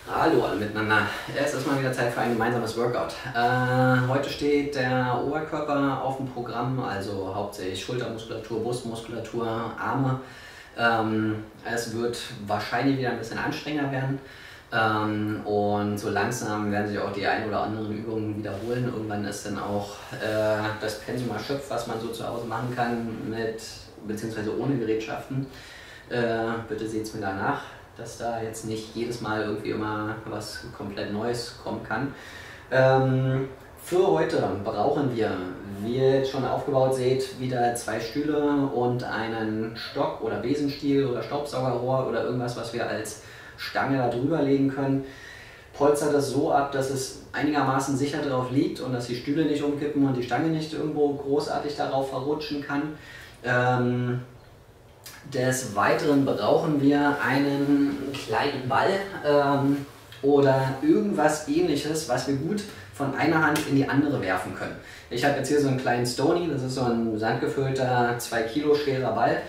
Hallo alle miteinander. Es ist mal wieder Zeit für ein gemeinsames Workout. Heute steht der Oberkörper auf dem Programm, also hauptsächlich Schultermuskulatur, Brustmuskulatur, Arme. Es wird wahrscheinlich wieder ein bisschen anstrengender werden und so langsam werden sich auch die ein oder anderen Übungen wiederholen. Irgendwann ist dann auch das Pensum erschöpft, was man so zu Hause machen kann, mit beziehungsweise ohne Gerätschaften. Bitte seht es mir danach, dass da jetzt nicht jedes Mal irgendwie immer was komplett Neues kommen kann. Für heute brauchen wir, wie ihr jetzt schon aufgebaut seht, wieder 2 Stühle und einen Stock oder Besenstiel oder Staubsaugerrohr oder irgendwas, was wir als Stange da drüber legen können. Polstert das so ab, dass es einigermaßen sicher drauf liegt und dass die Stühle nicht umkippen und die Stange nicht irgendwo großartig darauf verrutschen kann. Des Weiteren brauchen wir einen kleinen Ball oder irgendwas Ähnliches, was wir gut von einer Hand in die andere werfen können. Ich habe jetzt hier so einen kleinen Stony, das ist so ein sandgefüllter 2 Kilo schwerer Ball.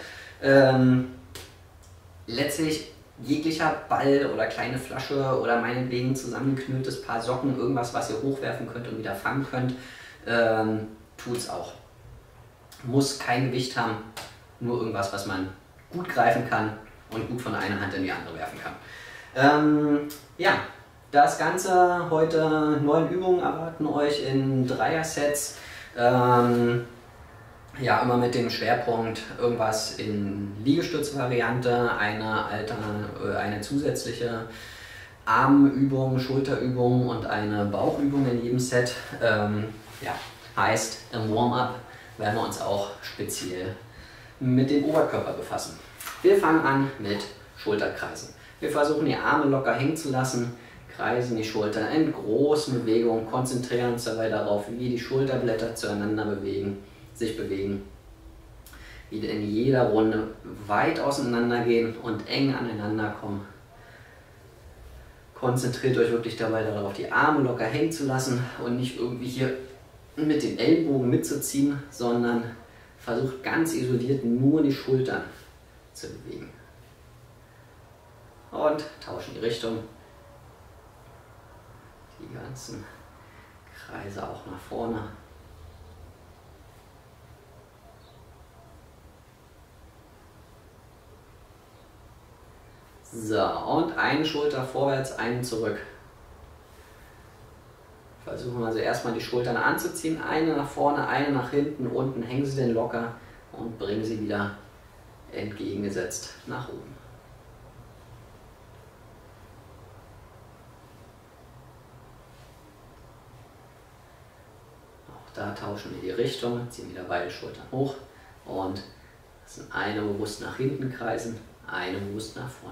Letztlich jeglicher Ball oder kleine Flasche oder meinetwegen zusammengeknülltes Paar Socken, irgendwas, was ihr hochwerfen könnt und wieder fangen könnt, tut es auch. Muss kein Gewicht haben, nur irgendwas, was man gut greifen kann und gut von einer Hand in die andere werfen kann. Ja, das Ganze heute 9 Übungen erwarten euch in 3er-Sets. Ja, immer mit dem Schwerpunkt irgendwas in Liegestütz-Variante, eine zusätzliche Armübung, Schulterübung und eine Bauchübung in jedem Set. Ja, heißt, im Warm-up werden wir uns auch speziell mit dem Oberkörper befassen. Wir fangen an mit Schulterkreisen. Wir versuchen die Arme locker hängen zu lassen, kreisen die Schultern in großen Bewegungen, konzentrieren uns dabei darauf, wie die Schulterblätter zueinander sich bewegen, wie in jeder Runde weit auseinander gehen und eng aneinander kommen. Konzentriert euch wirklich dabei darauf, die Arme locker hängen zu lassen und nicht irgendwie hier mit den Ellbogen mitzuziehen, sondern versucht ganz isoliert nur die Schultern zu bewegen. Und tauschen die Richtung. Die ganzen Kreise auch nach vorne. So, und eine Schulter vorwärts, einen zurück. Versuchen wir also erstmal die Schultern anzuziehen, eine nach vorne, eine nach hinten, unten hängen sie denn locker und bringen sie wieder entgegengesetzt nach oben. Auch da tauschen wir die Richtung, ziehen wieder beide Schultern hoch und lassen eine bewusst nach hinten kreisen, eine bewusst nach vorne.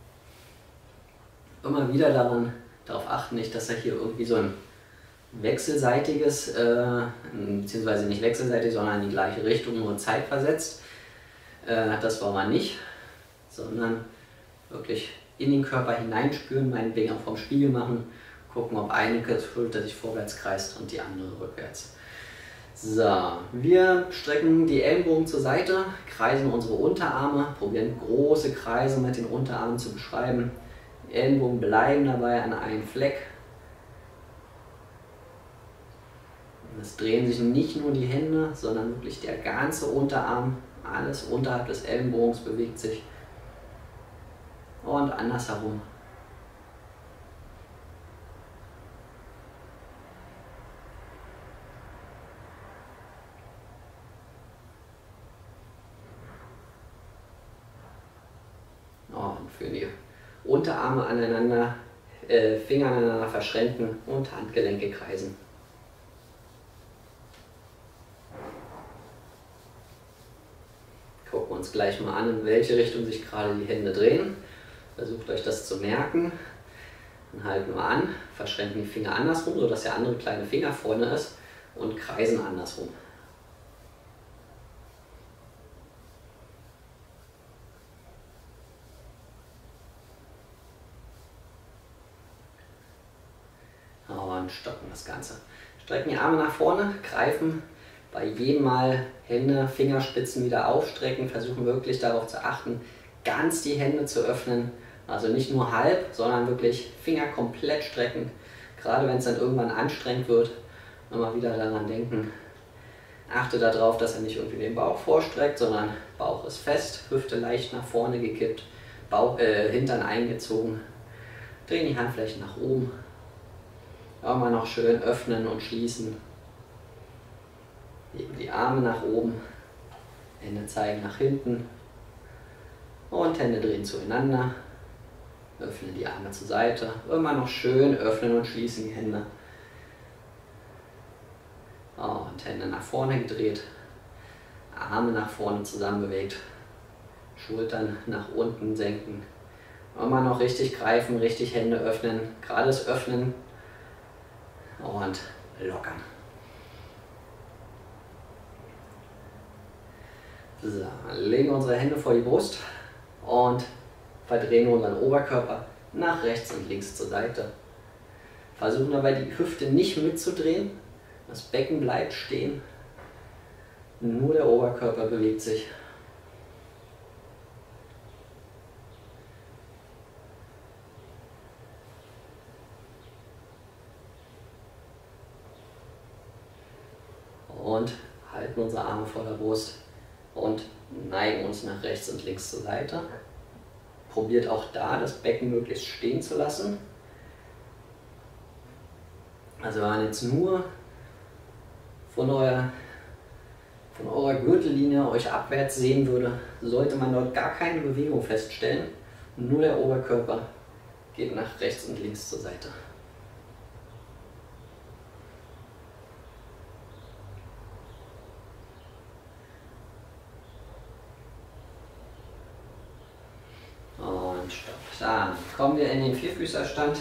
Immer wieder darauf achten, nicht, dass er hier irgendwie so ein wechselseitiges, beziehungsweise nicht wechselseitig, sondern in die gleiche Richtung, nur zeitversetzt. Das wollen wir nicht, sondern wirklich in den Körper hineinspüren, meinetwegen auch vom Spiegel machen, gucken, ob eine Schulter sich vorwärts kreist und die andere rückwärts. So, wir strecken die Ellenbogen zur Seite, kreisen unsere Unterarme, probieren große Kreise mit den Unterarmen zu beschreiben. Die Ellenbogen bleiben dabei an einem Fleck. Es drehen sich nicht nur die Hände, sondern wirklich der ganze Unterarm, alles unterhalb des Ellenbogens bewegt sich. Und andersherum. Und für die Unterarme aneinander, Finger aneinander verschränken und Handgelenke kreisen. Gucken wir uns gleich mal an, in welche Richtung sich gerade die Hände drehen. Versucht euch das zu merken. Dann halten wir an, verschränken die Finger andersrum, sodass der andere kleine Finger vorne ist und kreisen andersrum. Und stoppen das Ganze. Strecken die Arme nach vorne, greifen bei jedem Mal Hände, Fingerspitzen wieder aufstrecken, versuchen wirklich darauf zu achten, ganz die Hände zu öffnen Also nicht nur halb, sondern wirklich Finger komplett strecken. Gerade wenn es dann irgendwann anstrengend wird, immer wieder daran denken. Achte darauf, dass er nicht irgendwie den Bauch vorstreckt, sondern Bauch ist fest, Hüfte leicht nach vorne gekippt, Hintern eingezogen. Drehen die Handflächen nach oben. Auch mal noch schön öffnen und schließen. Heben die Arme nach oben. Hände zeigen nach hinten. Und Hände drehen zueinander. Öffnen die Arme zur Seite. Immer noch schön öffnen und schließen die Hände. Und Hände nach vorne gedreht. Arme nach vorne zusammen bewegt. Schultern nach unten senken. Immer noch richtig greifen, richtig Hände öffnen. Gerade das Öffnen. Und lockern. So, legen unsere Hände vor die Brust und verdrehen unseren Oberkörper nach rechts und links zur Seite. Versuchen dabei die Hüfte nicht mitzudrehen. Das Becken bleibt stehen. Nur der Oberkörper bewegt sich. Und halten unsere Arme vor der Brust und neigen uns nach rechts und links zur Seite. Probiert auch da, das Becken möglichst stehen zu lassen. Also wenn man jetzt nur von eurer Gürtellinie euch abwärts sehen würde, sollte man dort gar keine Bewegung feststellen. Nur der Oberkörper geht nach rechts und links zur Seite. Und stopp. Dann kommen wir in den Vierfüßerstand.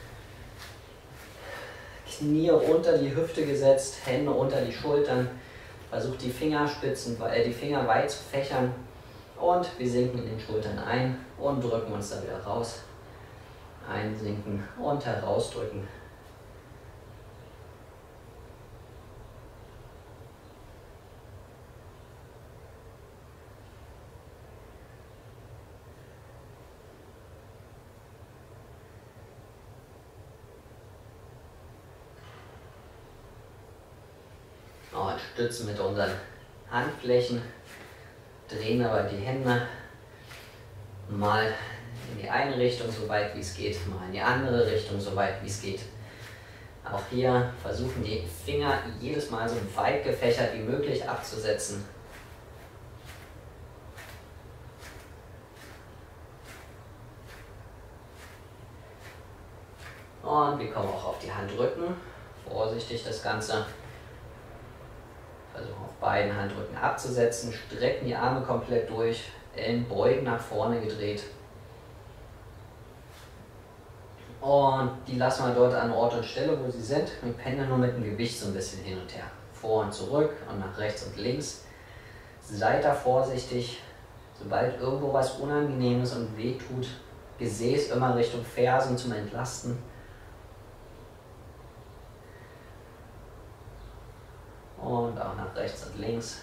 Knie unter die Hüfte gesetzt, Hände unter die Schultern. Versucht die die Finger weit zu fächern. Und wir sinken in den Schultern ein und drücken uns da wieder raus. Einsinken und herausdrücken. Und stützen mit unseren Handflächen, drehen aber die Hände mal in die eine Richtung, so weit wie es geht, mal in die andere Richtung, so weit wie es geht. Auch hier versuchen die Finger jedes Mal so weit gefächert wie möglich abzusetzen. Und wir kommen auch auf die Handrücken. Vorsichtig das Ganze. Versuchen auf beiden Handrücken abzusetzen, strecken die Arme komplett durch, Ellenbeugen nach vorne gedreht. Und die lassen wir dort an Ort und Stelle, wo sie sind. Wir pendeln nur mit dem Gewicht so ein bisschen hin und her. Vor und zurück und nach rechts und links. Seid da vorsichtig, sobald irgendwo was Unangenehmes und weh tut, Gesäß immer Richtung Fersen zum Entlasten. Und auch nach rechts und links.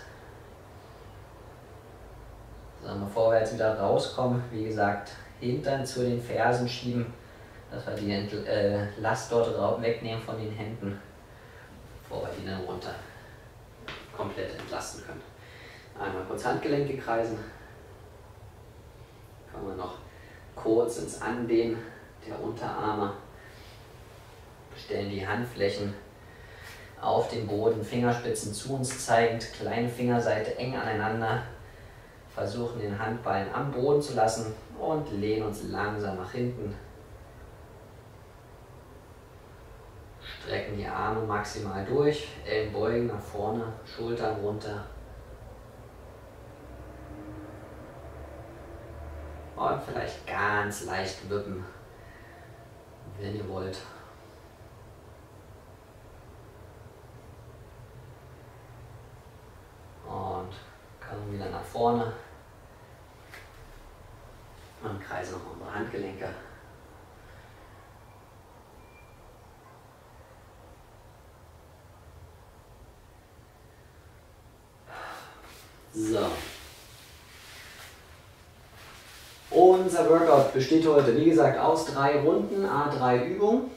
So, bevor wir jetzt wieder rauskommen, wie gesagt, Hintern zu den Fersen schieben, dass wir die Last dort wegnehmen von den Händen, bevor wir die dann runter komplett entlasten können. Einmal kurz Handgelenke kreisen. Kommen wir noch kurz ins Andehnen der Unterarme. Stellen die Handflächen auf den Boden, Fingerspitzen zu uns zeigend, kleine Fingerseite eng aneinander. Versuchen den Handballen am Boden zu lassen und lehnen uns langsam nach hinten. Strecken die Arme maximal durch, Ellenbeugen nach vorne, Schultern runter. Und vielleicht ganz leicht wippen, wenn ihr wollt. Und kommen wieder nach vorne und kreisen noch unsere Handgelenke. So. Und Unser Workout besteht heute, wie gesagt, aus 3 Runden, A3 Übungen.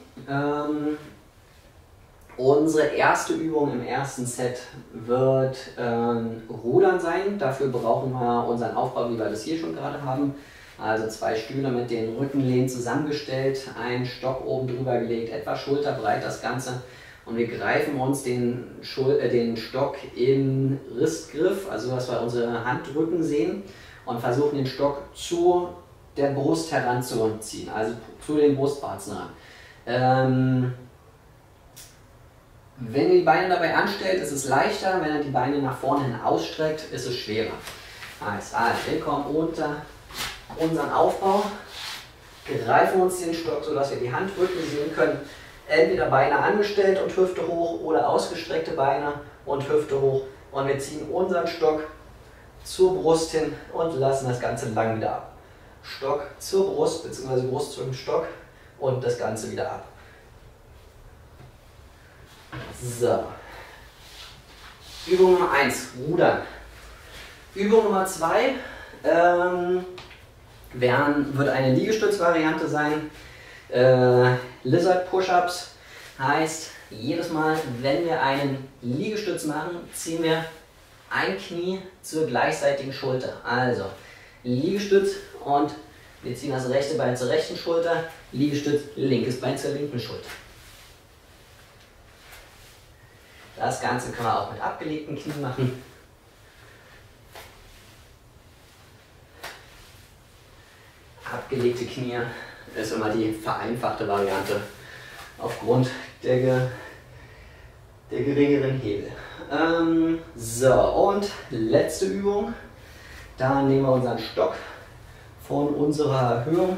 Unsere erste Übung im ersten Set wird Rudern sein. Dafür brauchen wir unseren Aufbau, wie wir das hier schon gerade haben. Also 2 Stühle mit den Rückenlehnen zusammengestellt, einen Stock oben drüber gelegt, etwa schulterbreit das Ganze. Und wir greifen uns den Stock im Ristgriff, also dass wir unsere Handrücken sehen, und versuchen den Stock zu der Brust heranzuziehen, also zu den Brustwarzen ran. Wenn ihr die Beine dabei anstellt, ist es leichter. Wenn ihr die Beine nach vorne hin ausstreckt, ist es schwerer. Also, wir kommen unter unseren Aufbau, greifen uns den Stock, sodass wir die Handrücken sehen können. Entweder Beine angestellt und Hüfte hoch oder ausgestreckte Beine und Hüfte hoch. Und wir ziehen unseren Stock zur Brust hin und lassen das Ganze lang wieder ab. Stock zur Brust bzw. Brust zum Stock und das Ganze wieder ab. So. Übung Nummer 1, Rudern. Übung Nummer 2 wird eine Liegestützvariante sein. Lizard Push-Ups heißt, jedes Mal, wenn wir einen Liegestütz machen, ziehen wir ein Knie zur gleichseitigen Schulter. Also Liegestütz und wir ziehen das rechte Bein zur rechten Schulter, Liegestütz, linkes Bein zur linken Schulter. Das Ganze können wir auch mit abgelegten Knien machen. Abgelegte Knie ist immer die vereinfachte Variante aufgrund der geringeren Hebel. So, und letzte Übung. Da nehmen wir unseren Stock von unserer Erhöhung.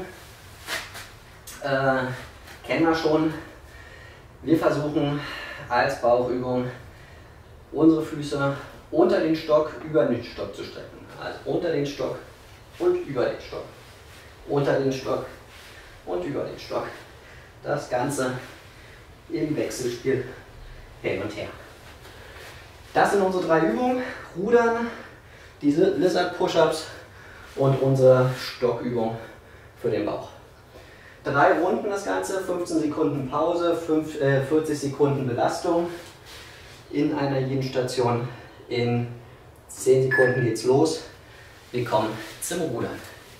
Kennen wir schon. Wir versuchen als Bauchübung unsere Füße unter den Stock, über den Stock zu strecken. Also unter den Stock und über den Stock. Unter den Stock und über den Stock. Das Ganze im Wechselspiel hin und her. Das sind unsere 3 Übungen. Rudern, diese Lizard Push-Ups und unsere Stockübung für den Bauch. 3 Runden das Ganze, 15 Sekunden Pause, 40 Sekunden Belastung in einer jeden Station. In 10 Sekunden geht's los. Wir kommen zum Rudern.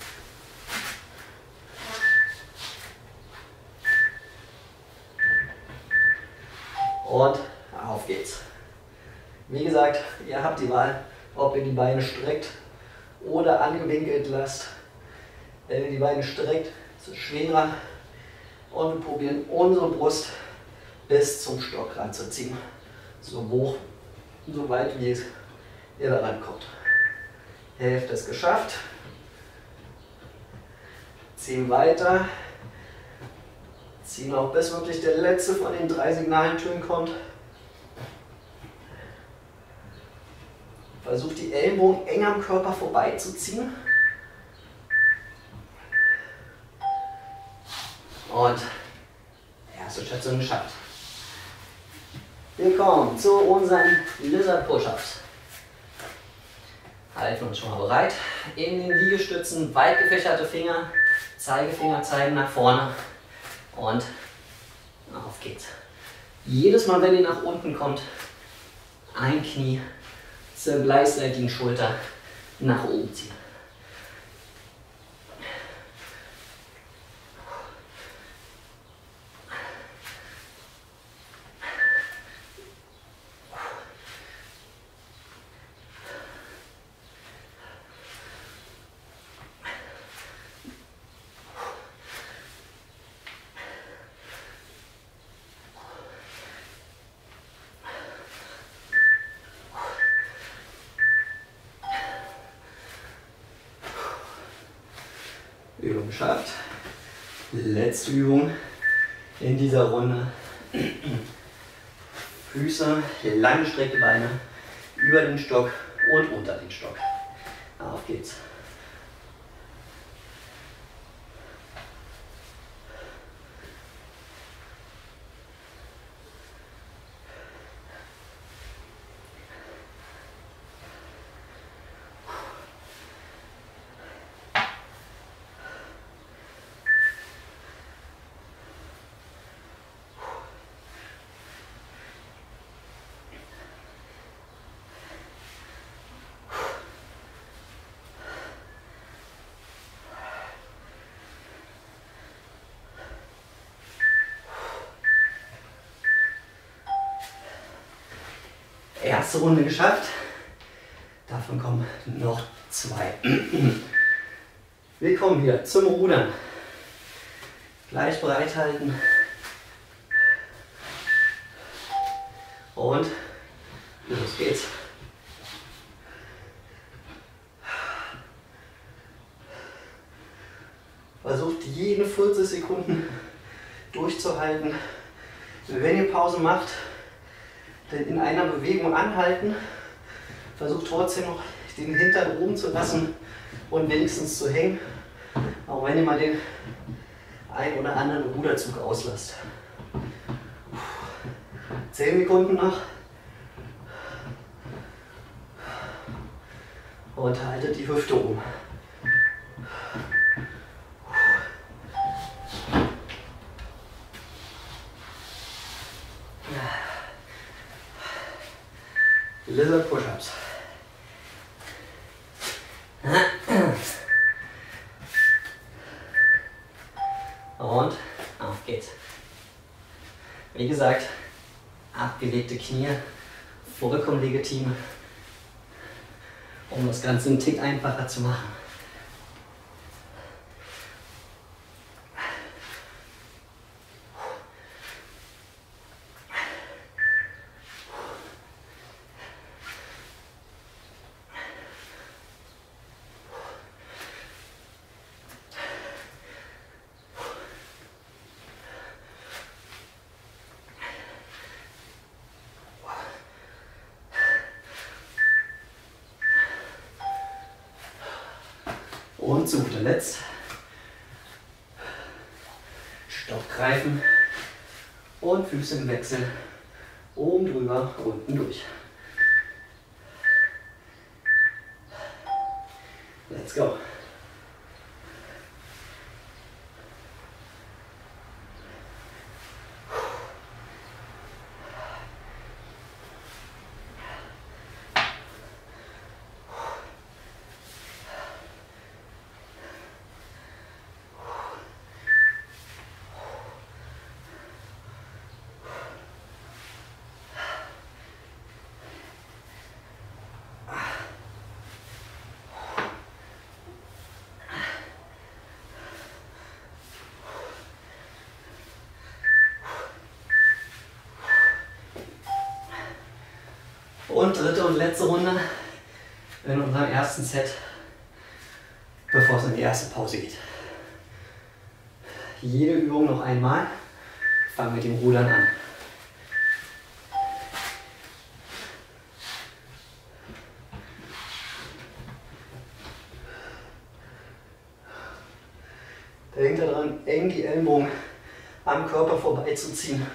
Und auf geht's. Wie gesagt, ihr habt die Wahl, ob ihr die Beine streckt oder angewinkelt lasst. Wenn ihr die Beine streckt, ist es schwerer. Und wir probieren unsere Brust bis zum Stock ranzuziehen. So hoch, so weit wie ihr da rankommt. Hälfte ist geschafft. Ziehen weiter. Ziehen auch bis wirklich der letzte von den 3 Signaltönen kommt. Versucht die Ellenbogen eng am Körper vorbeizuziehen. Und erste Station geschafft. Wir kommen zu unseren Lizard Push-Ups. Halten uns schon mal bereit. In den Liegestützen weit gefächerte Finger, Zeigefinger zeigen nach vorne. Und auf geht's. Jedes Mal, wenn ihr nach unten kommt, ein Knie zur gleichseitigen Schulter nach oben ziehen. Übung geschafft. Letzte Übung in dieser Runde. Füße, langgestreckte Beine über den Stock und unter den Stock. Auf geht's. Erste Runde geschafft. Davon kommen noch 2. Willkommen wieder zum Rudern. Gleich bereithalten. Und los geht's. Versucht jede 40 Sekunden durchzuhalten. Wenn ihr Pause macht, dann in einer Bewegung anhalten. Versucht trotzdem noch den Hintern oben zu lassen und wenigstens zu hängen. Auch wenn ihr mal den einen oder anderen Ruderzug auslasst. 10 Sekunden noch. Und haltet die Hüfte oben. Lizard Push-Ups. Und auf geht's. Wie gesagt, abgelegte Knie, vollkommen legitim, um das Ganze einen Tick einfacher zu machen. Und zu guter Letzt Stopp greifen und Füße im Wechsel oben drüber, unten durch. Let's go. Und dritte und letzte Runde in unserem ersten Set, bevor es in die erste Pause geht. Jede Übung noch einmal. Fangen mit dem Rudern an. Denkt daran, eng die Ellenbogen am Körper vorbeizuziehen.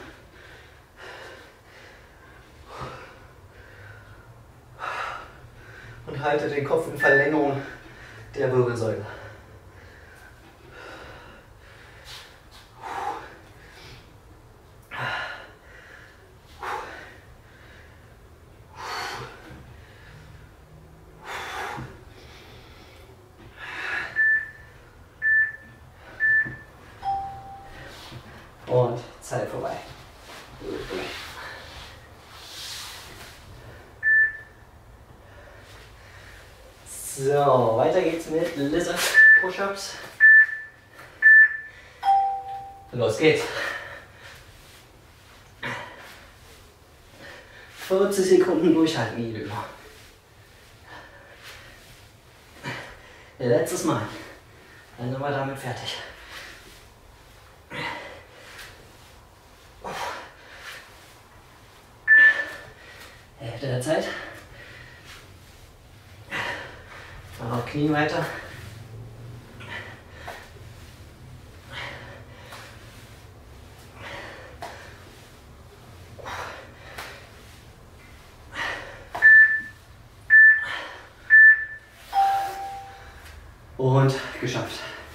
Und halte den Kopf in Verlängerung der Wirbelsäule. Und Zeit vorbei. So, weiter geht's mit Lizard Push-Ups. Los geht's. 40 Sekunden durchhalten, jede Übung. Letztes Mal. Dann sind wir damit fertig. Hälfte der Zeit. Auf Knie weiter. Und geschafft.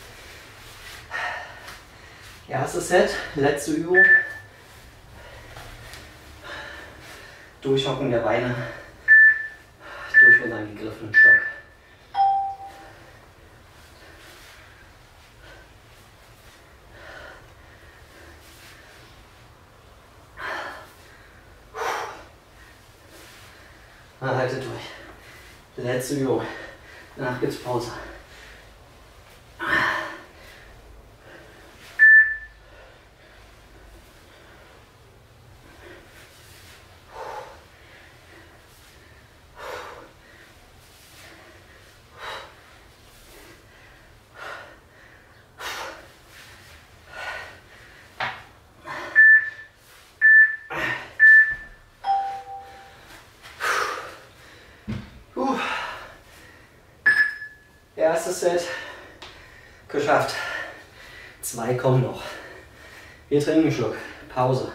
Erstes Set, letzte Übung. Durchhocken der Beine durch unseren gegriffenen Stock. Haltet durch. Letzte Übung. Danach gibt es Pause. Erstes Set geschafft. 2 kommen noch. Wir trinken einen Schluck. Pause.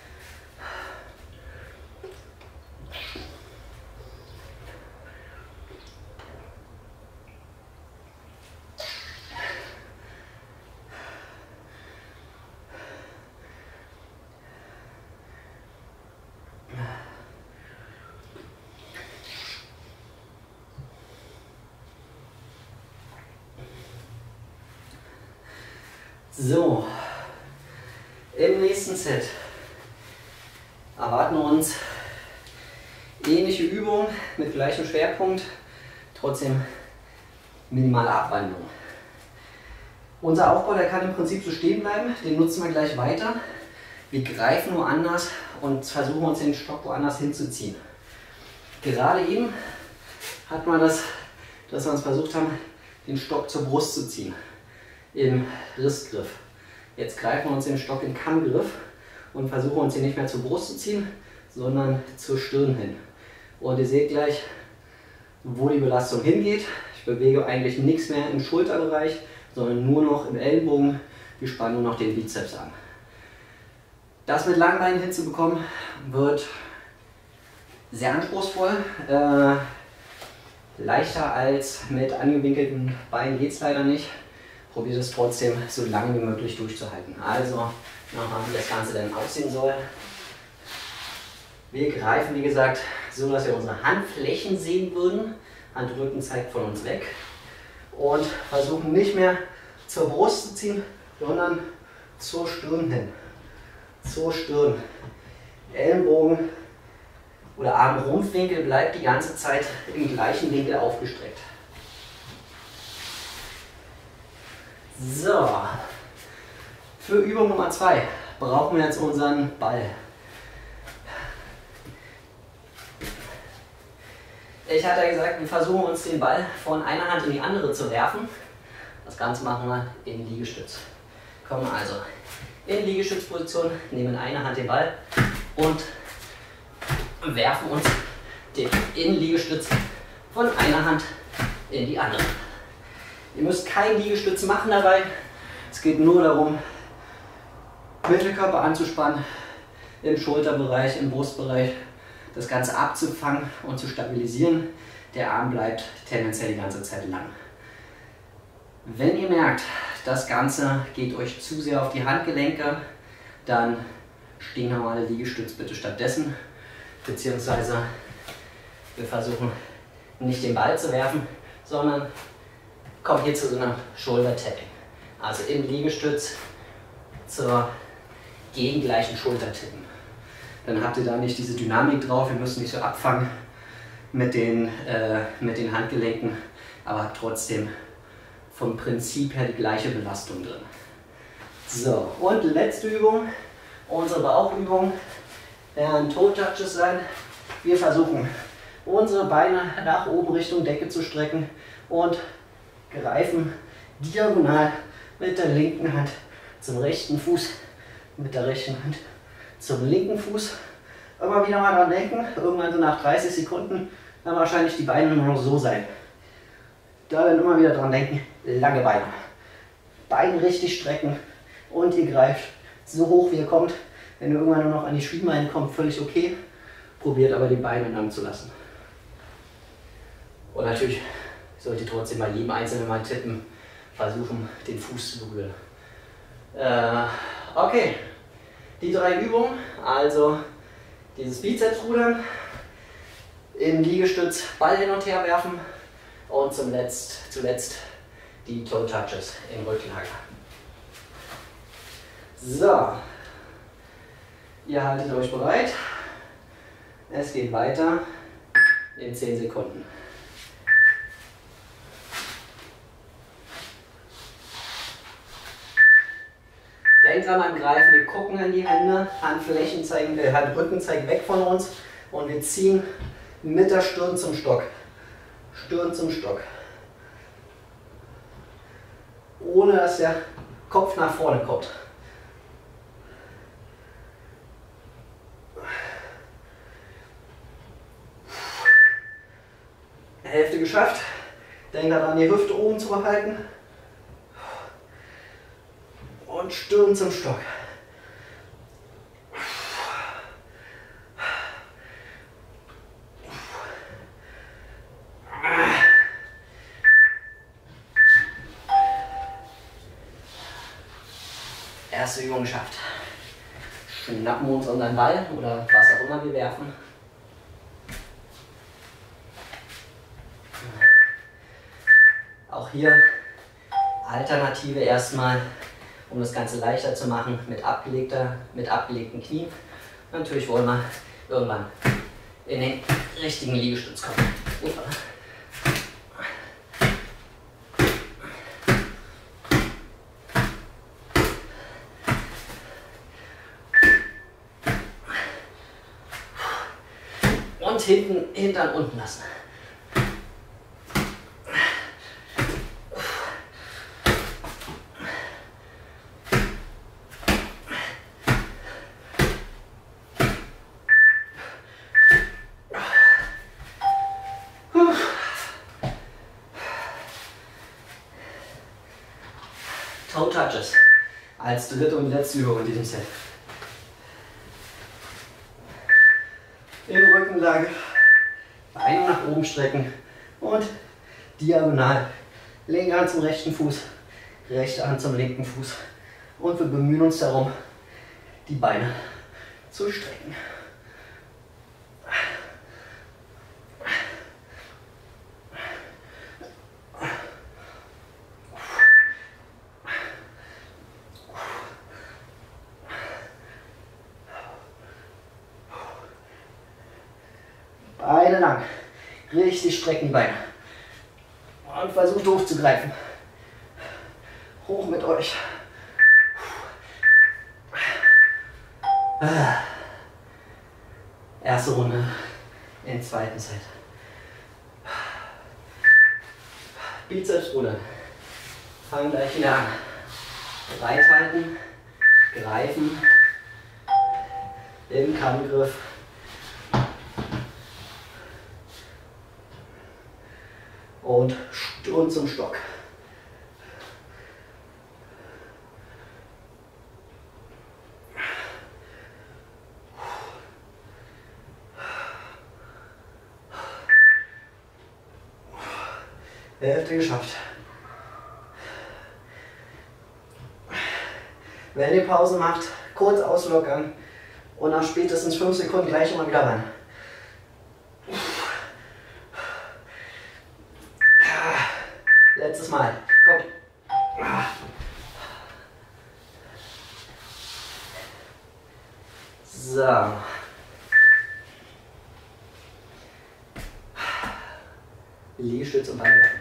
So, im nächsten Set erwarten uns ähnliche Übungen mit gleichem Schwerpunkt, trotzdem minimale Abwandlung. Unser Aufbau, der kann im Prinzip so stehen bleiben, den nutzen wir gleich weiter. Wir greifen nur anders und versuchen uns den Stock woanders hinzuziehen. Gerade eben hat man das, dass wir uns versucht haben, den Stock zur Brust zu ziehen. Im Rissgriff. Jetzt greifen wir uns den Stock in Kammgriff und versuchen uns hier nicht mehr zur Brust zu ziehen, sondern zur Stirn hin. Und ihr seht gleich, wo die Belastung hingeht. Ich bewege eigentlich nichts mehr im Schulterbereich, sondern nur noch im Ellenbogen. Wir spannen nur noch den Bizeps an. Das mit langen Beinen hinzubekommen, wird sehr anspruchsvoll. Leichter als mit angewinkelten Beinen geht es leider nicht. Probiert es trotzdem so lange wie möglich durchzuhalten. Also nochmal, wie das Ganze denn aussehen soll. Wir greifen, wie gesagt, so, dass wir unsere Handflächen sehen würden. Handrücken zeigt von uns weg. Und versuchen nicht mehr zur Brust zu ziehen, sondern zur Stirn hin. Zur Stirn. Ellenbogen oder Armrumpfwinkel bleibt die ganze Zeit im gleichen Winkel aufgestreckt. So, für Übung Nummer 2 brauchen wir jetzt unseren Ball. Ich hatte ja gesagt, wir versuchen uns den Ball von einer Hand in die andere zu werfen. Das Ganze machen wir in Liegestütz. Kommen wir also in Liegestützposition, nehmen in eine Hand den Ball und werfen uns den Innenliegestütz von einer Hand in die andere. Ihr müsst keinen Liegestütz machen dabei. Es geht nur darum, Mittelkörper anzuspannen, im Schulterbereich, im Brustbereich, das Ganze abzufangen und zu stabilisieren. Der Arm bleibt tendenziell die ganze Zeit lang. Wenn ihr merkt, das Ganze geht euch zu sehr auf die Handgelenke, dann stinknormale Liegestütz bitte stattdessen. Beziehungsweise wir versuchen nicht den Ball zu werfen, sondern kommt hier zu so einem Shoulder-Tapping. Also im Liegestütz zur gegengleichen Schultertippen. Dann habt ihr da nicht diese Dynamik drauf, ihr müsst nicht so abfangen mit den Handgelenken, aber habt trotzdem vom Prinzip her die gleiche Belastung drin. So, und letzte Übung, unsere Bauchübung, werden Toe Touches sein. Wir versuchen unsere Beine nach oben Richtung Decke zu strecken und greifen diagonal mit der linken Hand zum rechten Fuß, mit der rechten Hand zum linken Fuß. Immer wieder mal dran denken, irgendwann so nach 30 Sekunden dann wahrscheinlich die Beine nur noch so sein. Da dann immer wieder dran denken, lange Beine. Beine richtig strecken und ihr greift so hoch wie ihr kommt. Wenn ihr irgendwann nur noch an die Schienbeine kommt, völlig okay. Probiert aber die Beine lang zu lassen. Und natürlich sollte ihr trotzdem bei jedem Einzelnen mal tippen, versuchen den Fuß zu berühren. Okay, die 3 Übungen, also dieses Bizepsrudern, im Liegestütz Ball hin und her werfen und zuletzt die Toe Touches im Rückenhaken. So, ihr haltet euch bereit. Es geht weiter in 10 Sekunden. Denk dran beim Greifen, wir gucken in die Hände, Handflächen zeigen, Handrücken zeigen weg von uns und wir ziehen mit der Stirn zum Stock. Stirn zum Stock. Ohne dass der Kopf nach vorne kommt. Hälfte geschafft. Denk daran, die Hüfte oben zu behalten. Und Stirn zum Stock. Erste Übung geschafft. Schnappen wir uns unseren Ball oder was auch immer wir werfen. Auch hier Alternative erstmal, um das Ganze leichter zu machen, mit abgelegten Knien. Natürlich wollen wir irgendwann in den richtigen Liegestütz kommen. Und Hintern unten lassen. Toe Touches als dritte und letzte Übung in diesem Set. In Rückenlage, Beine nach oben strecken und diagonal. Linke Hand zum rechten Fuß, rechte Hand zum linken Fuß. Und wir bemühen uns darum, die Beine zu strecken. Beine lang, richtig strecken die Beine und versucht hochzugreifen. Hoch mit euch. Erste Runde in zweiten Set. Bizeps rudern. Fangen gleich wieder an. Breit halten, greifen, im Kammgriff. Und Stirn zum Stock. Hälfte geschafft. Wenn ihr Pause macht, kurz auslockern und nach spätestens 5 Sekunden gleich immer wieder ran. Letztes Mal. Komm. So. Liegestütz und Beinwerfen.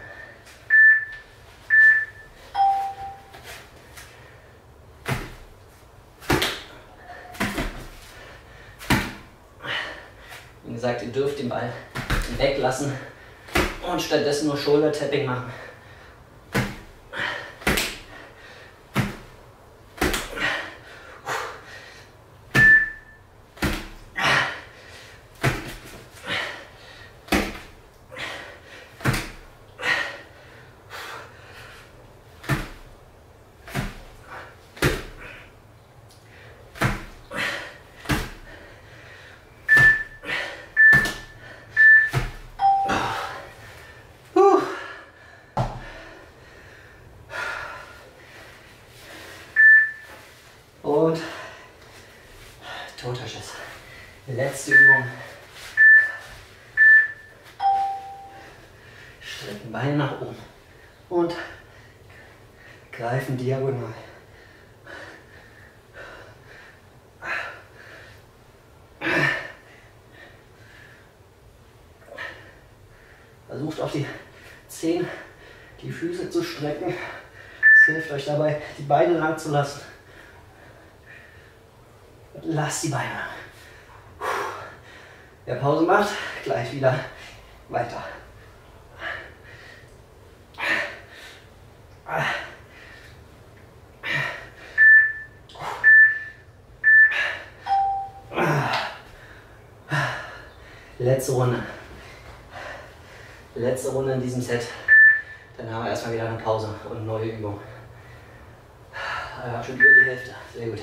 Wie gesagt, ihr dürft den Ball weglassen und stattdessen nur Shoulder Tapping machen. Und Toe Touches. Letzte Übung. Strecken Beine nach oben und greifen diagonal. Versucht auf die Zehen die Füße zu strecken. Es hilft euch dabei, die Beine lang zu lassen. Lasst die Beine. Wer Pause macht, gleich wieder weiter. Letzte Runde. Letzte Runde in diesem Set. Dann haben wir erstmal wieder eine Pause und eine neue Übung. Ja, schon über die Hälfte. Sehr gut.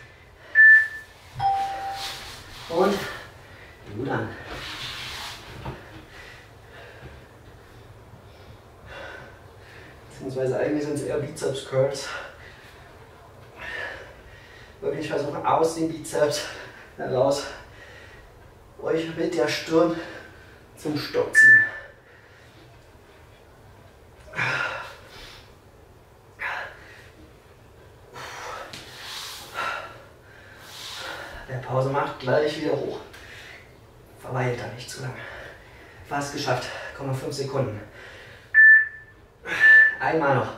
Und gut an. Beziehungsweise eigentlich sind es eher Bizeps Curls. Wirklich versuchen aus dem Bizeps heraus euch mit der Stirn zum Stock ziehen. Wer Pause macht, gleich wieder hoch. Verweilt da nicht zu lange. Fast geschafft. 5 Sekunden. Einmal noch.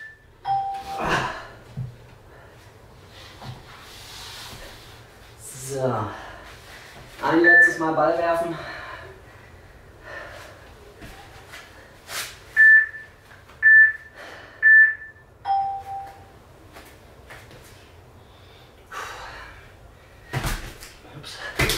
So. Ein letztes Mal Ball werfen. Ups.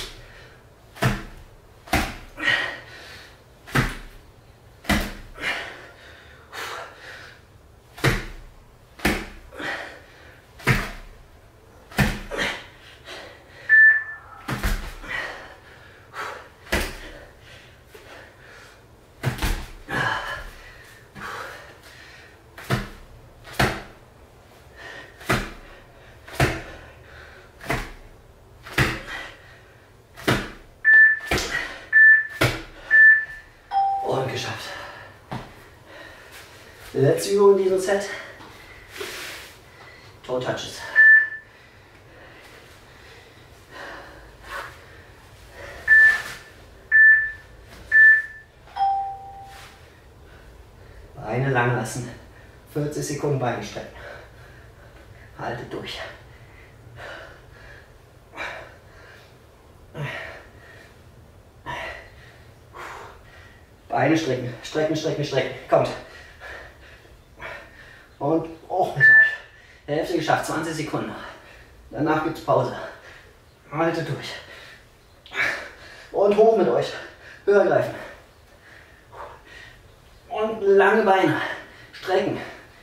Geschafft. Letzte Übung in diesem Set. Toe Touches. Beine lang lassen. 40 Sekunden Beine strecken. Haltet durch. Beine strecken, strecken, strecken, strecken. Kommt. Und hoch mit euch. Hälfte geschafft, 20 Sekunden. Danach gibt es Pause. Haltet durch. Und hoch mit euch. Höher greifen. Und lange Beine. Strecken.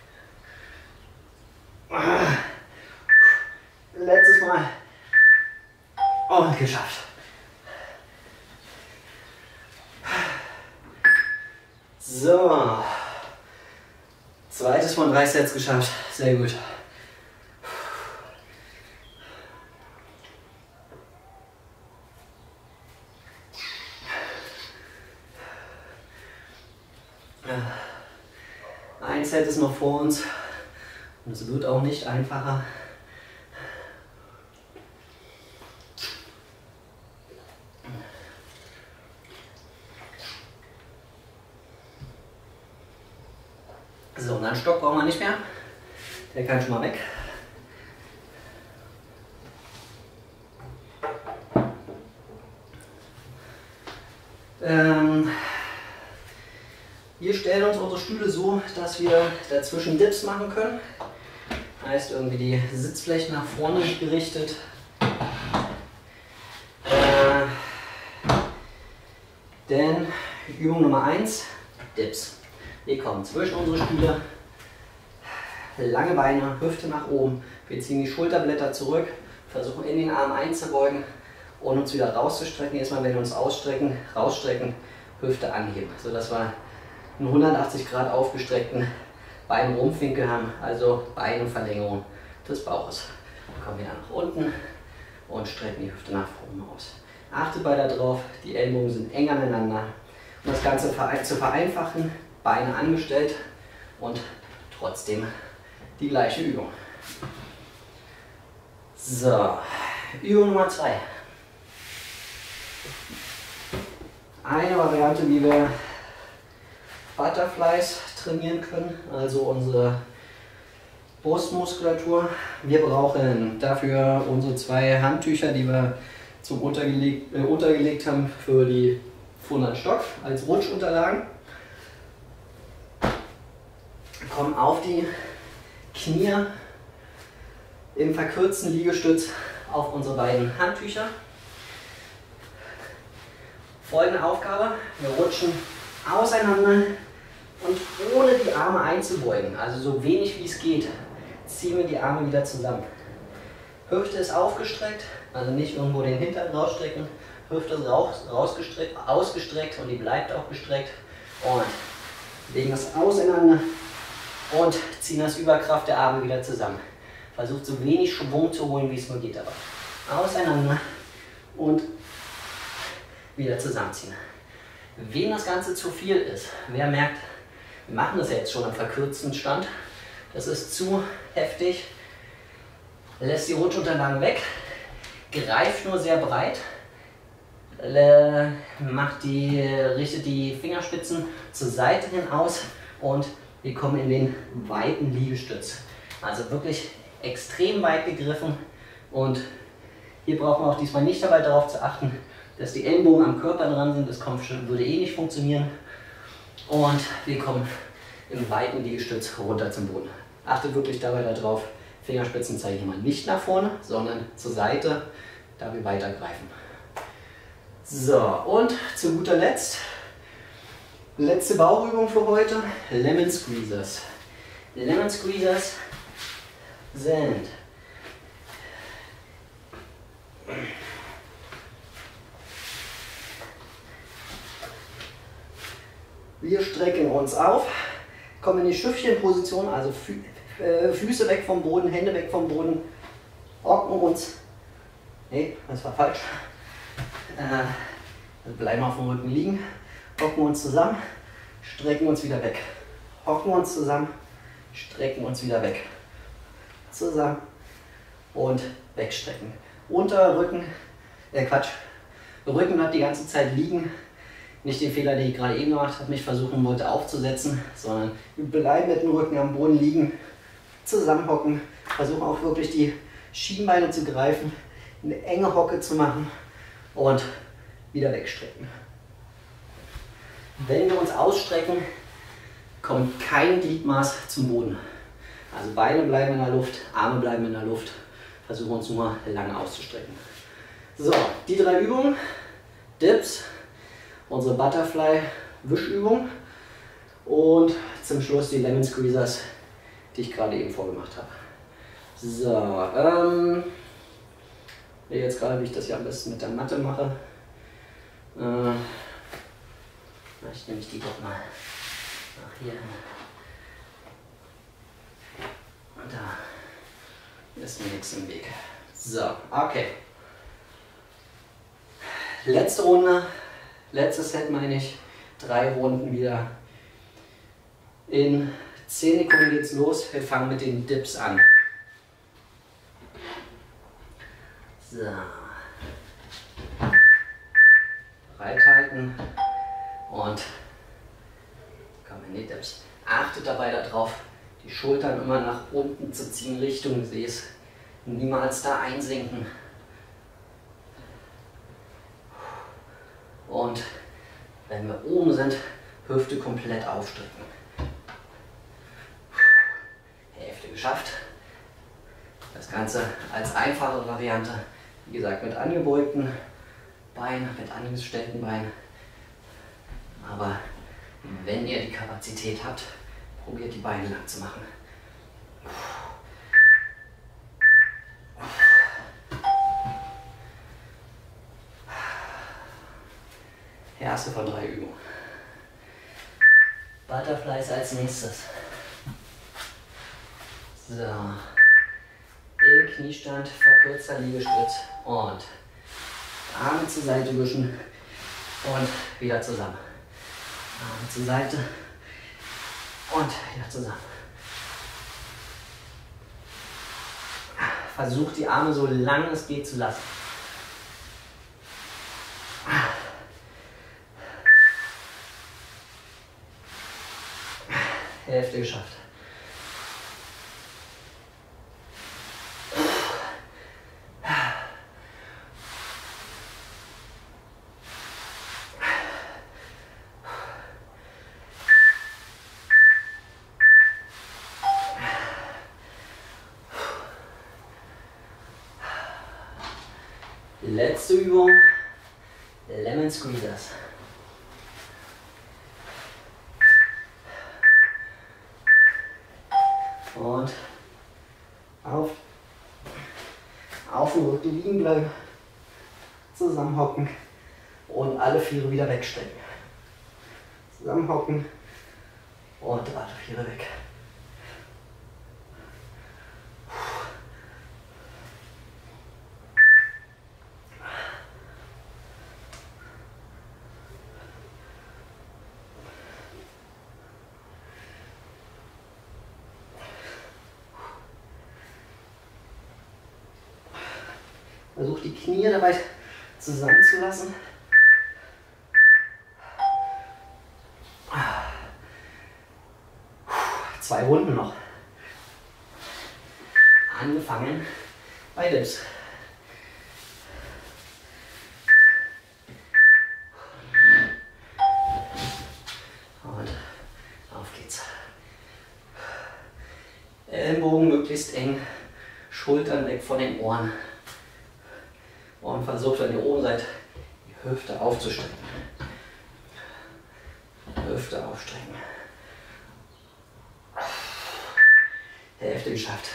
Letztes Mal. Und geschafft. So, zweites von 3 Sets geschafft, sehr gut. Ein Set ist noch vor uns und es wird auch nicht einfacher. So, und einen Stock brauchen wir nicht mehr. Der kann schon mal weg. Wir stellen uns unsere Stühle so, dass wir dazwischen Dips machen können. Heißt irgendwie die Sitzfläche nach vorne gerichtet. Denn Übung Nummer 1, Dips. Wir kommen zwischen unsere Stühle, lange Beine, Hüfte nach oben. Wir ziehen die Schulterblätter zurück, versuchen in den Arm einzubeugen und uns wieder rauszustrecken. Erstmal, wenn wir uns ausstrecken, rausstrecken, Hüfte anheben, sodass wir einen 180 Grad aufgestreckten Beinrumpfwinkel haben, also Beinverlängerung des Bauches. Dann kommen wir nach unten und strecken die Hüfte nach vorne aus. Achtet bei darauf, die Ellbogen sind eng aneinander. Um das Ganze zu vereinfachen, Beine angestellt und trotzdem die gleiche Übung. So, Übung Nummer 2. Eine Variante, wie wir Butterflies trainieren können, also unsere Brustmuskulatur. Wir brauchen dafür unsere 2 Handtücher, die wir zum untergelegt haben für die Funder Stock als Rutschunterlagen. Kommen auf die Knie im verkürzten Liegestütz auf unsere beiden Handtücher. Folgende Aufgabe: Wir rutschen auseinander und ohne die Arme einzubeugen, also so wenig wie es geht, ziehen wir die Arme wieder zusammen. Hüfte ist aufgestreckt, also nicht irgendwo den Hintern rausstrecken. Hüfte ist ausgestreckt und die bleibt auch gestreckt. Und legen das auseinander und ziehen das Überkraft der Arme wieder zusammen. Versucht so wenig Schwung zu holen, wie es nur geht, aber auseinander und wieder zusammenziehen. Wem das Ganze zu viel ist, wer merkt, wir machen das jetzt schon im verkürzten Stand, das ist zu heftig, lässt die Rutschunterlagen weg, greift nur sehr breit, richtet die Fingerspitzen zur Seite hin aus und wir kommen in den weiten Liegestütz. Also wirklich extrem weit gegriffen und hier brauchen wir auch diesmal nicht dabei darauf zu achten, dass die Ellenbogen am Körper dran sind, das würde eh nicht funktionieren. Und wir kommen im weiten Liegestütz runter zum Boden. Achtet wirklich dabei darauf, Fingerspitzen zeige ich mal nicht nach vorne, sondern zur Seite, da wir weiter greifen. So, und zu guter Letzt, letzte Bauchübung für heute, Lemon Squeezers. Lemon Squeezers sind wir strecken uns auf, kommen in die Schiffchenposition, also Füße weg vom Boden, Hände weg vom Boden, hocken uns, nee, das war falsch, bleiben auf dem Rücken liegen, hocken uns zusammen, strecken uns wieder weg, hocken uns zusammen, strecken uns wieder weg, zusammen und wegstrecken. Rücken bleibt die ganze Zeit liegen. Nicht den Fehler, den ich gerade eben gemacht habe, mich versuchen wollte aufzusetzen, sondern wir bleiben mit dem Rücken am Boden liegen, zusammenhocken, versuchen auch wirklich die Schienbeine zu greifen, eine enge Hocke zu machen und wieder wegstrecken. Wenn wir uns ausstrecken, kommt kein Gliedmaß zum Boden. Also Beine bleiben in der Luft, Arme bleiben in der Luft, versuchen uns nur lang auszustrecken. So, die 3 Übungen, Dips, unsere Butterfly-Wischübung und zum Schluss die Lemon Squeezers, die ich gerade eben vorgemacht habe. So, jetzt gerade, wie ich das hier am besten mit der Matte mache. Ich nehme die doch mal nach hier. Und da ist mir nichts im Weg. So, okay. Letzte Runde. Letztes Set meine ich, 3 Runden wieder. In 10 Sekunden geht's los. Wir fangen mit den Dips an. So. Breit halten und kommen in die Dips. Achtet dabei darauf, die Schultern immer nach unten zu ziehen, Richtung Gesäß. Niemals da einsinken. Und wenn wir oben sind, Hüfte komplett aufstrecken. Hälfte geschafft. Das Ganze als einfache Variante, wie gesagt, mit angebeugten Beinen, mit angestellten Beinen. Aber wenn ihr die Kapazität habt, probiert die Beine lang zu machen. Erste von 3 Übungen. Butterflies als nächstes. So. Im Kniestand, verkürzter Liegestütz und Arme zur Seite wischen und wieder zusammen. Arme zur Seite und wieder zusammen. Versucht die Arme so lang es geht zu lassen. Hälfte geschafft. Letzte Übung, Lemon Squeezers. Und auf dem Rücken liegen bleiben, zusammenhocken und alle Viere wieder wegstrecken. Zusammenhocken und alle Viere weg. Versuch die Knie dabei zusammenzulassen. Zwei Runden noch. Angefangen bei Dips. Und auf geht's. Ellenbogen möglichst eng, Schultern weg von den Ohren. Und versucht, wenn ihr oben seid, die Hüfte aufzustrecken. Hüfte aufstrecken. Hälfte geschafft.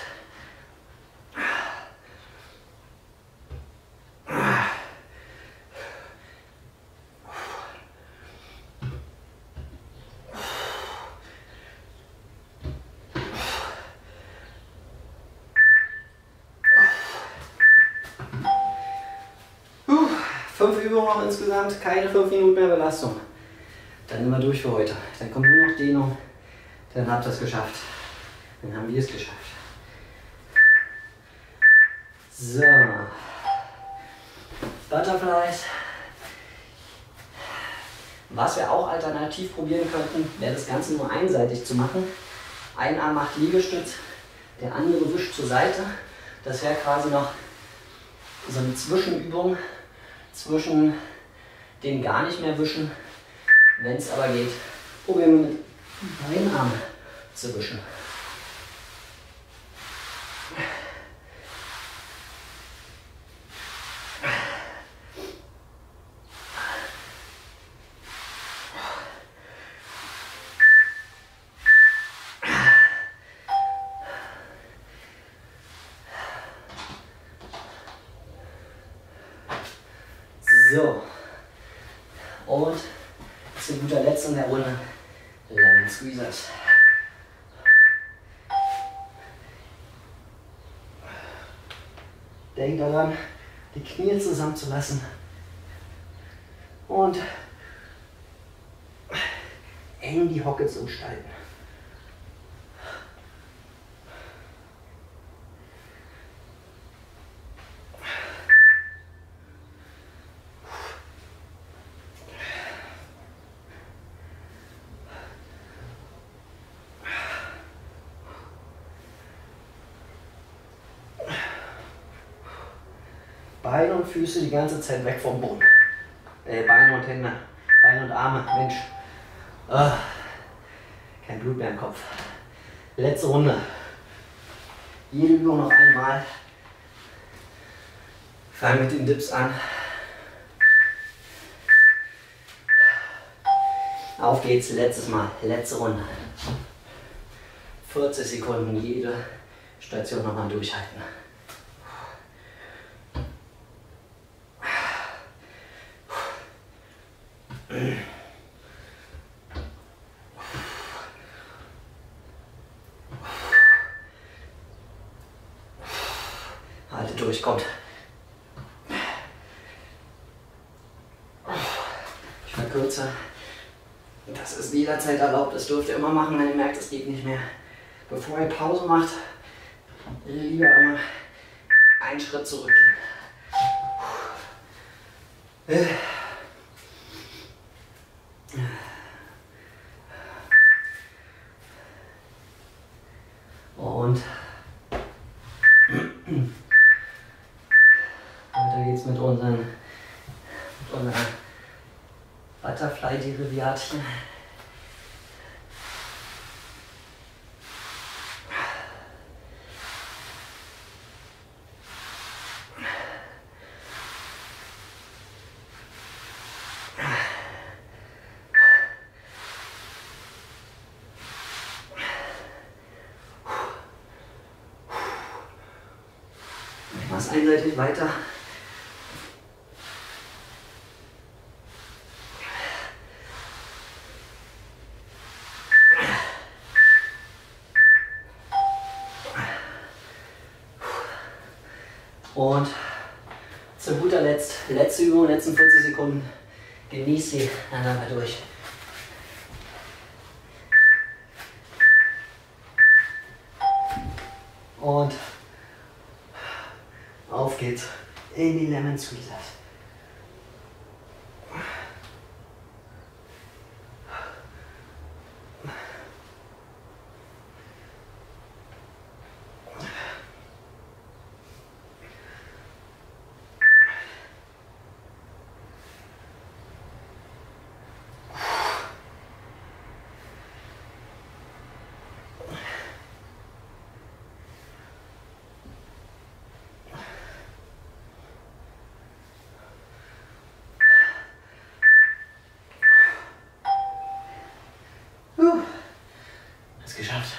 Fünf Übungen noch insgesamt, keine 5 Minuten mehr Belastung. Dann sind wir durch für heute. Dann kommt nur noch Dehnung. Dann habt ihr es geschafft. Dann haben wir es geschafft. So. Butterflies. Was wir auch alternativ probieren könnten, wäre das Ganze nur einseitig zu machen. Ein Arm macht Liegestütz, der andere wischt zur Seite. Das wäre quasi noch so eine Zwischenübung zwischen den gar nicht mehr wischen. Wenn es aber geht, probieren wir mit beiden Armen zu wischen. So, und zu guter Letzt in der Runde Lemon Squeezers. Denkt daran, die Knie zusammenzulassen und eng die Hocke zu gestalten. Beine und Füße die ganze Zeit weg vom Boden. Beine und Hände, Beine und Arme, Mensch. Kein Blut mehr im Kopf. Letzte Runde. Jede Übung noch einmal. Fangen mit den Dips an. Auf geht's, letztes Mal, letzte Runde. 40 Sekunden jede Station nochmal durchhalten. Haltet durch, kommt. Ich verkürze. Das ist jederzeit erlaubt, das dürft ihr immer machen, wenn ihr merkt, es geht nicht mehr. Bevor ihr Pause macht, lieber immer einen Schritt zurückgehen. jetzt mit unserer Butterfly-Derivatchen. Ich mache es einseitig weiter. Und zu guter Letzt, letzte Übung, letzten 40 Sekunden, genieß sie, dann haben wir durch. Und auf geht's in die Lemon Squeezers. Ist geschafft.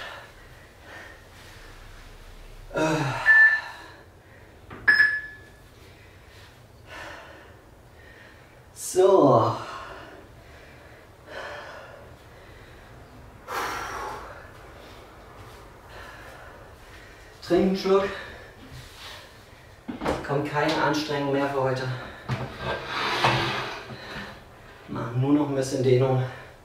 So. Trinken einen Schluck. Kommt keine Anstrengung mehr für heute. Machen nur noch ein bisschen Dehnung.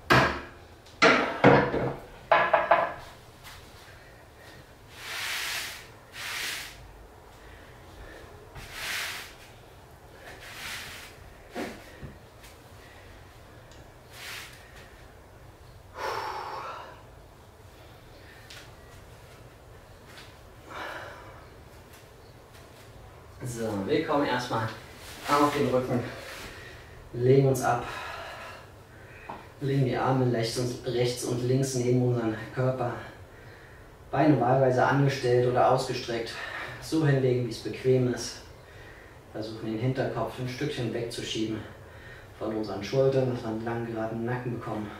So, wir kommen erstmal auf den Rücken, legen uns ab, legen die Arme rechts und links neben unseren Körper, Beine wahlweise angestellt oder ausgestreckt, so hinlegen, wie es bequem ist. Versuchen den Hinterkopf ein Stückchen wegzuschieben von unseren Schultern, dass wir einen langen, geraden Nacken bekommen.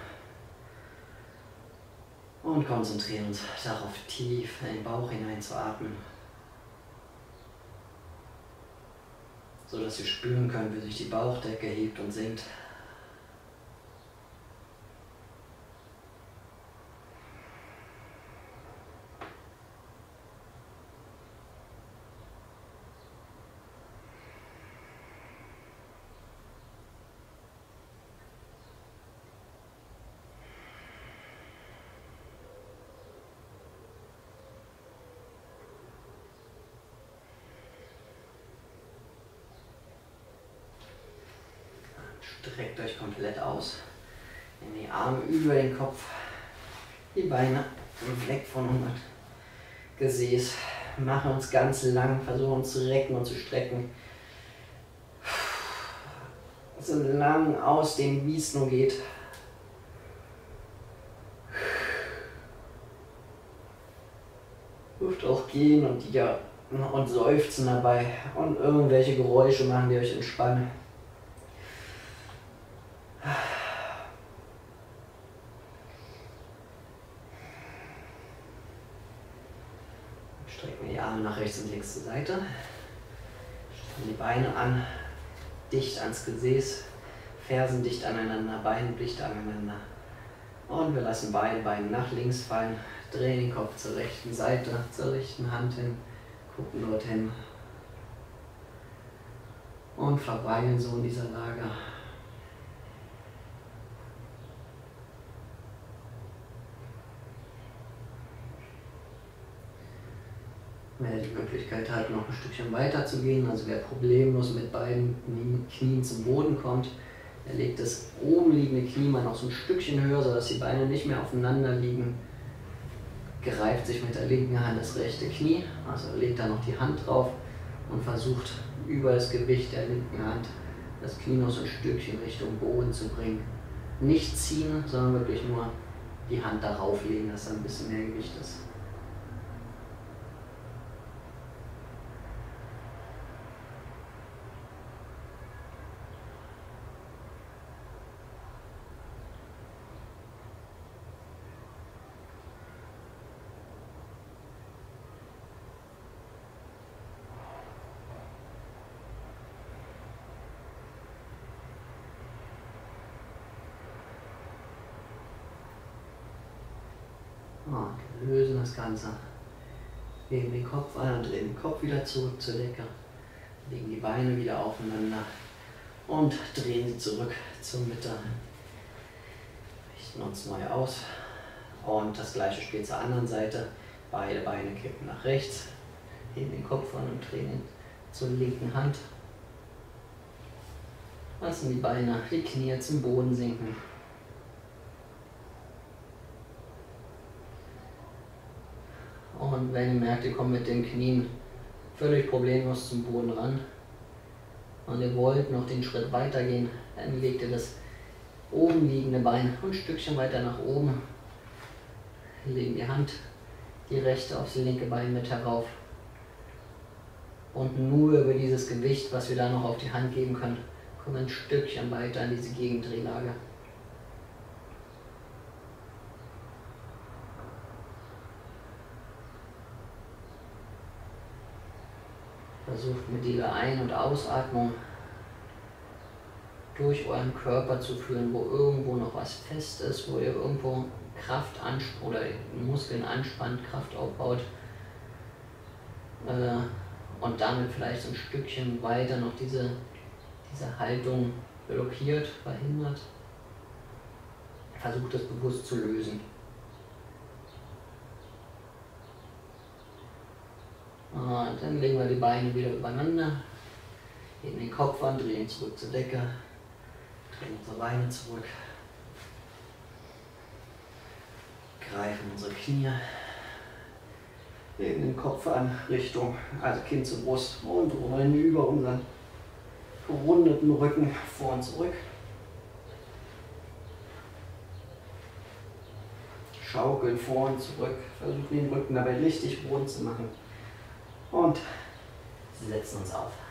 Und konzentrieren uns darauf, tief in den Bauch hinein zu atmen. So dass wir spüren können, wie sich die Bauchdecke hebt und sinkt. Streckt euch komplett aus. In die Arme über den Kopf, die Beine weg von unserem Gesäß. Machen uns ganz lang, versuchen uns zu recken und zu strecken. So lang ausdehnen, wie es nur geht. Dürft auch gehen und seufzen dabei und irgendwelche Geräusche machen, die euch entspannen. Strecken wir die Arme nach rechts und links zur Seite. Strecken die Beine an, dicht ans Gesäß, Fersen dicht aneinander, Beine dicht aneinander. Und wir lassen beide Beine nach links fallen, drehen den Kopf zur rechten Seite, zur rechten Hand hin, gucken dorthin und verweilen so in dieser Lage. Wer die Möglichkeit hat, noch ein Stückchen weiter zu gehen, also wer problemlos mit beiden Knien zum Boden kommt, er legt das oben liegende Knie mal noch so ein Stückchen höher, sodass die Beine nicht mehr aufeinander liegen, greift sich mit der linken Hand das rechte Knie, also legt da noch die Hand drauf und versucht über das Gewicht der linken Hand das Knie noch so ein Stückchen Richtung Boden zu bringen. Nicht ziehen, sondern wirklich nur die Hand darauf legen, dass da ein bisschen mehr Gewicht ist. Und lösen das Ganze. Heben den Kopf an und drehen den Kopf wieder zurück zur Decke. Legen die Beine wieder aufeinander und drehen sie zurück zur Mitte. Richten uns neu aus. Und das gleiche spielt zur anderen Seite. Beide Beine kippen nach rechts. Heben den Kopf an und drehen ihn zur linken Hand. Lassen die Beine, die Knie zum Boden sinken. Und wenn ihr merkt, ihr kommt mit den Knien völlig problemlos zum Boden ran und ihr wollt noch den Schritt weiter gehen, dann legt ihr das oben liegende Bein ein Stückchen weiter nach oben, legen die Hand, die rechte aufs linke Bein mit herauf und nur über dieses Gewicht, was wir da noch auf die Hand geben können, kommen wir ein Stückchen weiter in diese Gegendrehlage. Versucht mit jeder Ein- und Ausatmung durch euren Körper zu führen, wo irgendwo noch was fest ist, wo ihr irgendwo Kraft oder Muskeln anspannt, Kraft aufbaut und damit vielleicht so ein Stückchen weiter noch diese Haltung blockiert, verhindert. Versucht das bewusst zu lösen. Und dann legen wir die Beine wieder übereinander, heben den Kopf an, drehen zurück zur Decke, drehen unsere Beine zurück, greifen unsere Knie, heben den Kopf an, also Kinn zur Brust und rollen über unseren gerundeten Rücken vor und zurück. Schaukeln vor und zurück, versuchen den Rücken dabei richtig rund zu machen. Und setzen uns auf.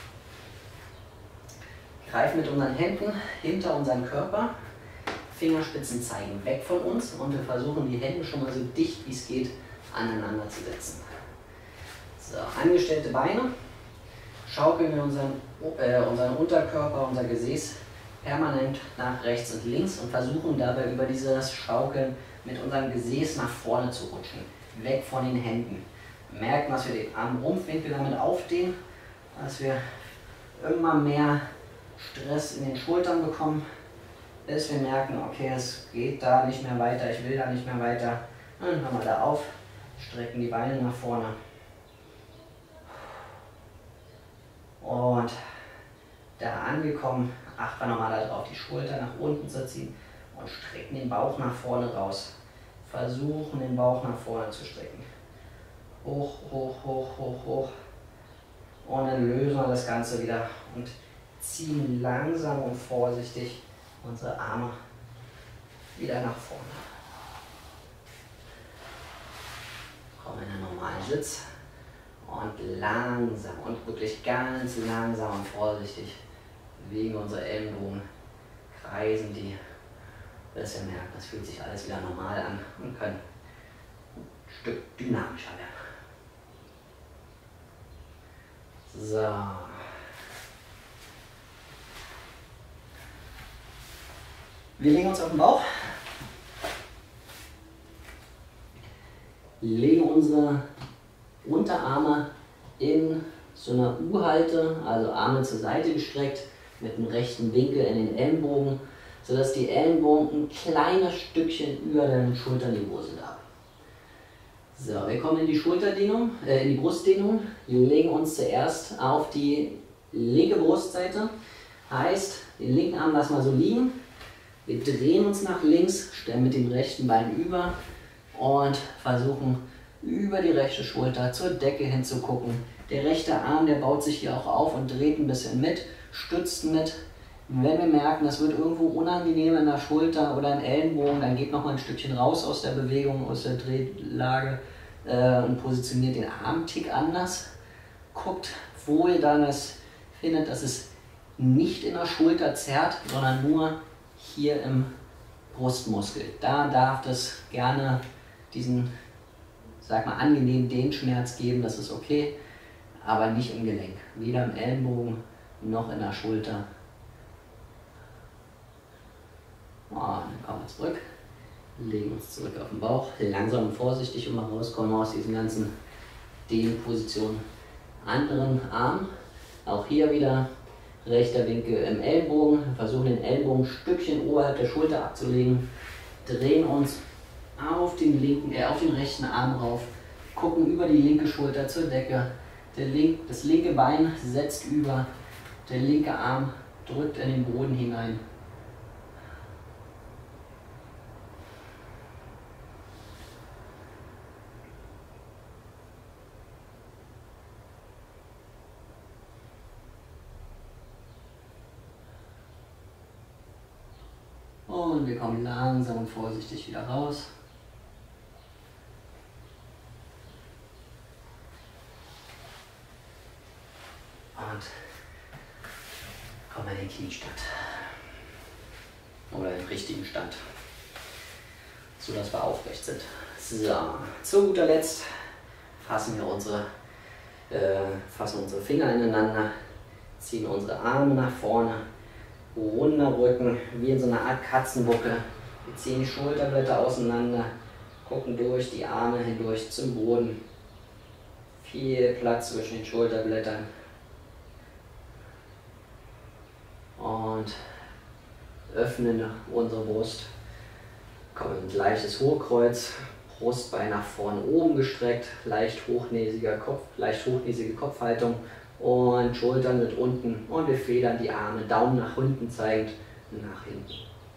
Greifen mit unseren Händen hinter unseren Körper, Fingerspitzen zeigen weg von uns und wir versuchen die Hände schon mal so dicht wie es geht aneinander zu setzen. So, angestellte Beine, schaukeln wir unseren Unterkörper, unser Gesäß permanent nach rechts und links und versuchen dabei über dieses Schaukeln mit unserem Gesäß nach vorne zu rutschen, weg von den Händen. Merken, dass wir den Armrumpfwinkel damit aufdehnen, dass wir immer mehr Stress in den Schultern bekommen, bis wir merken, okay, es geht da nicht mehr weiter, ich will da nicht mehr weiter. Dann hören wir da auf, strecken die Beine nach vorne. Und da angekommen, achten wir nochmal darauf, die Schulter nach unten zu ziehen und strecken den Bauch nach vorne raus. Versuchen, den Bauch nach vorne zu strecken. Hoch, hoch, hoch, hoch, hoch. Und dann lösen wir das Ganze wieder und ziehen langsam und vorsichtig unsere Arme wieder nach vorne. Kommen in einen normalen Sitz und langsam und wirklich ganz langsam und vorsichtig bewegen wir unsere Ellenbogen, kreisen die, bis wir merken, das fühlt sich alles wieder normal an und können ein Stück dynamischer werden. So. Wir legen uns auf den Bauch, legen unsere Unterarme in so einer U-Halte, also Arme zur Seite gestreckt, mit einem rechten Winkel in den Ellenbogen, sodass die Ellenbogen ein kleines Stückchen über dem Schulterniveau sind ab. So, wir kommen in die Schulterdehnung, in die Brustdehnung. Wir legen uns zuerst auf die linke Brustseite, heißt, den linken Arm lassen wir so liegen. Wir drehen uns nach links, stellen mit dem rechten Bein über und versuchen über die rechte Schulter zur Decke hin zu gucken, Der rechte Arm, der baut sich hier auch auf und dreht ein bisschen mit, stützt mit. Wenn wir merken, das wird irgendwo unangenehm in der Schulter oder im Ellenbogen, dann geht noch mal ein Stückchen raus aus der Bewegung, aus der Drehlage und positioniert den Arm einen Tick anders. Guckt, wo ihr dann es findet, dass es nicht in der Schulter zerrt, sondern nur hier im Brustmuskel. Da darf das gerne diesen, sag mal, angenehmen Dehnschmerz geben, das ist okay, aber nicht im Gelenk. Weder im Ellenbogen noch in der Schulter. Und dann kommen wir zurück, legen uns zurück auf den Bauch, langsam und vorsichtig immer rauskommen aus diesen ganzen Dehnpositionen. Anderen Arm, auch hier wieder rechter Winkel im Ellenbogen, wir versuchen den Ellenbogen ein Stückchen oberhalb der Schulter abzulegen, drehen uns auf den rechten Arm rauf, gucken über die linke Schulter zur Decke, das linke Bein setzt über, der linke Arm drückt in den Boden hinein. Und wir kommen langsam und vorsichtig wieder raus. Und kommen in den Kniestand. Oder den richtigen Stand. So dass wir aufrecht sind. So, zu guter Letzt fassen wir unsere Finger ineinander, ziehen unsere Arme nach vorne, runder Rücken, wie in so einer Art Katzenbuckel. Wir ziehen die Schulterblätter auseinander, gucken durch die Arme hindurch zum Boden. Viel Platz zwischen den Schulterblättern. Und öffnen unsere Brust. Kommen in ein leichtes Hochkreuz, Brustbein nach vorne oben gestreckt, leicht hochnäsige Kopfhaltung und Schultern mit unten. Und wir federn die Arme, Daumen nach unten zeigend, nach hinten.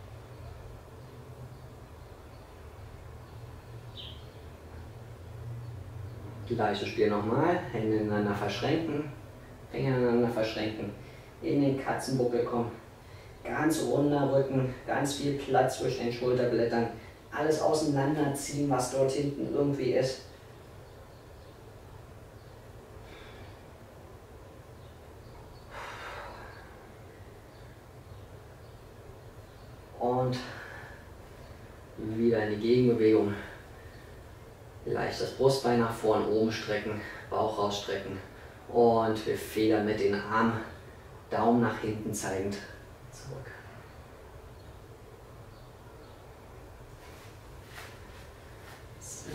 Gleiches Spiel nochmal, Hände ineinander verschränken, Finger ineinander verschränken, in den Katzenbuckel kommen, ganz runder Rücken, ganz viel Platz zwischen den Schulterblättern, alles auseinanderziehen, was dort hinten irgendwie ist. Und wieder in die Gegenbewegung. Leicht das Brustbein nach vorn oben strecken, Bauch rausstrecken und wir federn mit den Armen, Daumen nach hinten zeigend zurück. So.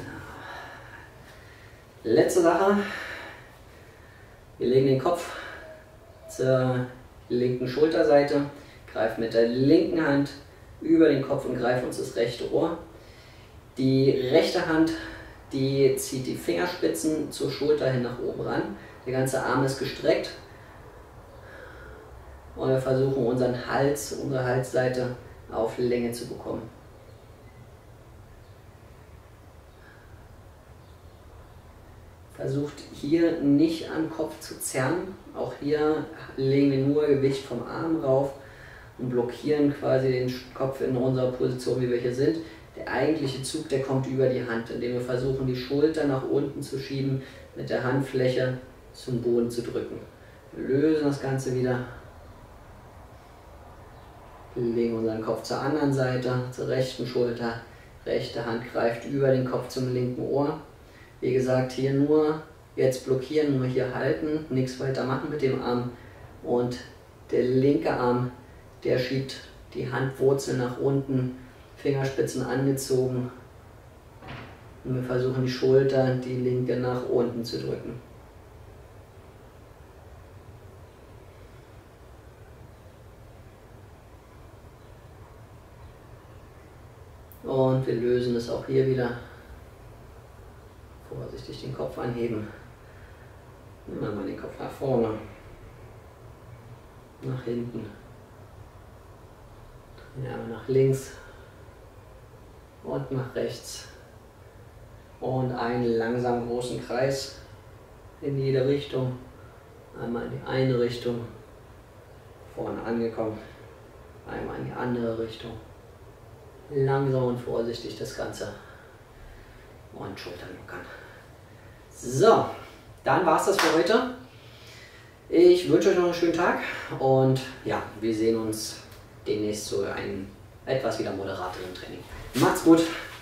Letzte Sache, wir legen den Kopf zur linken Schulterseite, greifen mit der linken Hand über den Kopf und greifen uns das rechte Ohr. Die rechte Hand, die zieht die Fingerspitzen zur Schulter hin nach oben ran. Der ganze Arm ist gestreckt. Und wir versuchen unsere Halsseite auf Länge zu bekommen. Versucht hier nicht am Kopf zu zerren. Auch hier legen wir nur Gewicht vom Arm rauf und blockieren quasi den Kopf in unserer Position, wie wir hier sind. Der eigentliche Zug, der kommt über die Hand, indem wir versuchen, die Schulter nach unten zu schieben, mit der Handfläche zum Boden zu drücken. Wir lösen das Ganze wieder. Legen unseren Kopf zur anderen Seite, zur rechten Schulter. Rechte Hand greift über den Kopf zum linken Ohr. Wie gesagt, hier nur jetzt blockieren, nur hier halten, nichts weiter machen mit dem Arm. Und der linke Arm, der schiebt die Handwurzel nach unten, Fingerspitzen angezogen. Und wir versuchen die Schulter, die linke, nach unten zu drücken. Und wir lösen es auch hier wieder. Vorsichtig den Kopf anheben. Immer mal den Kopf nach vorne. Nach hinten. Ja, nach links. Und nach rechts. Und einen langsamen großen Kreis in jede Richtung. Einmal in die eine Richtung, vorne angekommen, einmal in die andere Richtung. Langsam und vorsichtig das Ganze und Schultern lockern. So, dann war es das für heute. Ich wünsche euch noch einen schönen Tag und ja, wir sehen uns demnächst zu einem etwas wieder moderateren Training. Macht's gut!